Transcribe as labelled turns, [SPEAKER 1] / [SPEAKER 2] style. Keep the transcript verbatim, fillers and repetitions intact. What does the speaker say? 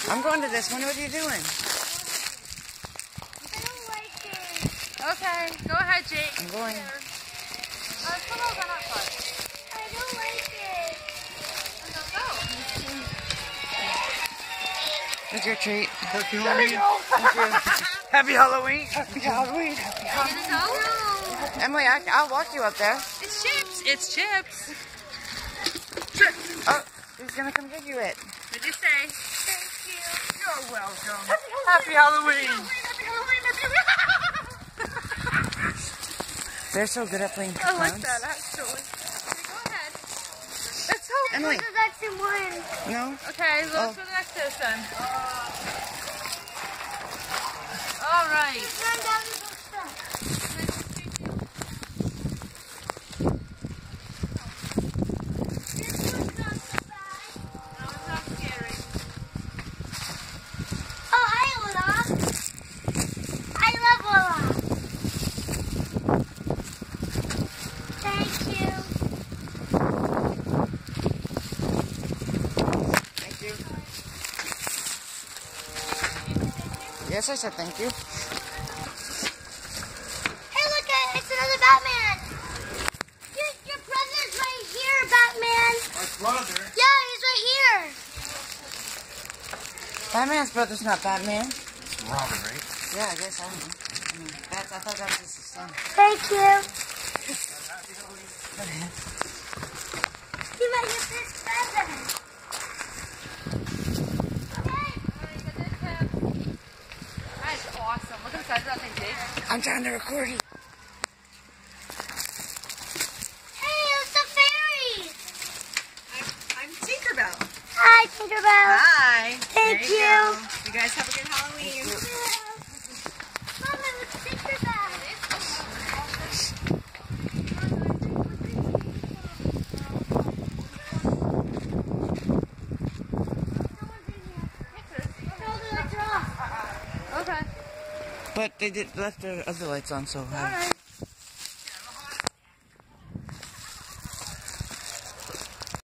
[SPEAKER 1] I'm going to this one. What are you doing?
[SPEAKER 2] I don't like it.
[SPEAKER 3] Okay, go ahead, Jake.
[SPEAKER 1] I'm going.
[SPEAKER 3] Uh, some of those are not fun.
[SPEAKER 2] I don't like it.
[SPEAKER 3] Then don't go.
[SPEAKER 1] Here's your treat.
[SPEAKER 4] Happy Halloween.
[SPEAKER 1] Thank you.
[SPEAKER 4] Happy Halloween.
[SPEAKER 1] Happy Halloween.
[SPEAKER 3] Are you gonna go?
[SPEAKER 1] Emily, I, I'll walk you up there.
[SPEAKER 3] It's chips. It's chips.
[SPEAKER 1] Oh, he's gonna come give you it.
[SPEAKER 3] What'd you say?
[SPEAKER 2] Thank you.
[SPEAKER 4] You're welcome. Happy Halloween.
[SPEAKER 1] They're so good at playing
[SPEAKER 3] I like
[SPEAKER 1] clowns.
[SPEAKER 3] that, actually. Okay, go ahead.
[SPEAKER 2] Let's hope
[SPEAKER 1] Emily.
[SPEAKER 2] this is actually one.
[SPEAKER 1] No?
[SPEAKER 3] Okay, let's
[SPEAKER 1] Oh.
[SPEAKER 3] go to the next house then. All right.
[SPEAKER 2] Run down the stuff. This one's not so bad.
[SPEAKER 3] No, it's not scary.
[SPEAKER 2] Oh, hi, Olaf. I love Olaf. Thank you.
[SPEAKER 1] Thank you. Yes, I said thank you.
[SPEAKER 2] Hey, look at it's another Batman. Your, your brother's right here, Batman.
[SPEAKER 4] My brother.
[SPEAKER 2] Yeah, he's right here.
[SPEAKER 1] Batman's brother's not Batman.
[SPEAKER 4] Robin, right?
[SPEAKER 1] Yeah, I guess I don't know. I, mean, that's, I thought that was just his son.
[SPEAKER 2] Thank you. You might get this present. Okay.
[SPEAKER 3] That's awesome. Look at the size of that thing, Jake.
[SPEAKER 1] I'm trying to record it.
[SPEAKER 2] Hey, it's the fairy.
[SPEAKER 5] I'm, I'm Tinkerbell.
[SPEAKER 2] Hi, Tinkerbell.
[SPEAKER 5] Hi.
[SPEAKER 2] Thank
[SPEAKER 5] There you.
[SPEAKER 2] you.
[SPEAKER 5] Go. You guys have a good Halloween.
[SPEAKER 2] Mama, it's Tinkerbell.
[SPEAKER 3] Okay.
[SPEAKER 1] But they did left their other lights on, so. Uh,
[SPEAKER 3] All right.